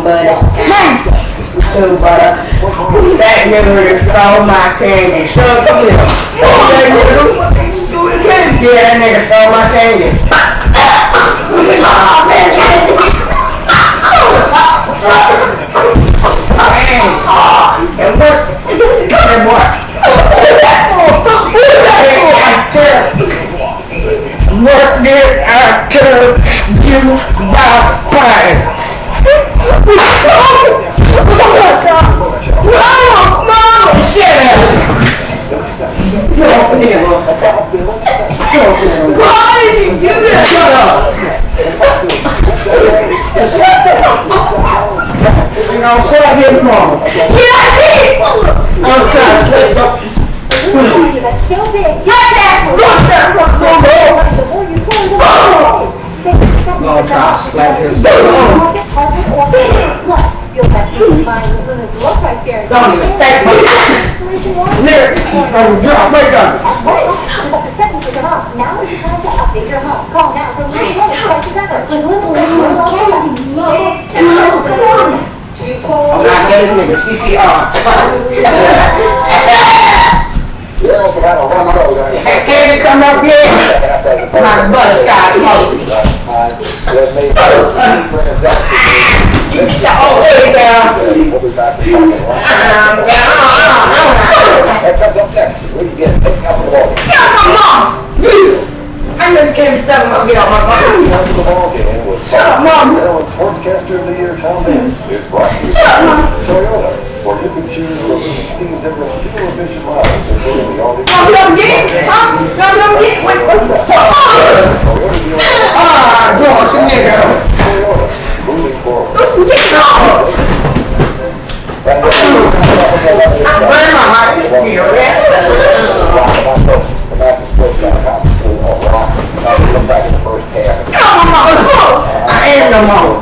buddy. So, that nigga stole my candy. So, that nigga stole my candy. Oh, man, candy. And what? And what? What did I tell you about pie? Mama, shut up! Why did you do that? Shut up! You know, shut his mama. Yeah, I did! I'm trying to sleep up. Gonna try to slap his mama. Don't even take my Nick, wake up. Now is the time to update your home. Call now for legal prices ever. I'm not getting this nigga CPR. Can't come up here. My butterscotch smoke. Oh, there you go. That comes up next. What do you get? Take out the ball. Get off my mom! I just can't tell him I'll get off my mom. Shut up, Mom! Sportscaster of the Year Tom Benz is brought to you by Toyota, where you can choose from 16 different fuel-efficient models, including the all-new. Oh, you don't get? Huh? You don't get? Wait, George, nigga. Toyota, moving forward. Get off! I'm burning my heart. You rest. The massive split down hospital of rock. Look back in the first half. Come on, I am no more.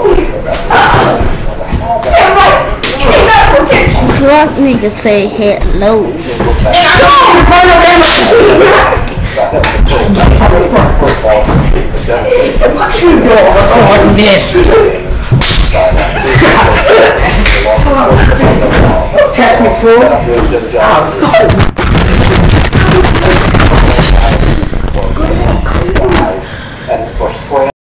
You want me to say hello? What you doing recording this? Test me, fool.